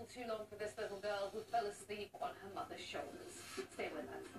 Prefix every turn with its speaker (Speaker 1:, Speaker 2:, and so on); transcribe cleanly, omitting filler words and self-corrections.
Speaker 1: too long for this little girl who fell asleep on her mother's shoulders. Stay with us.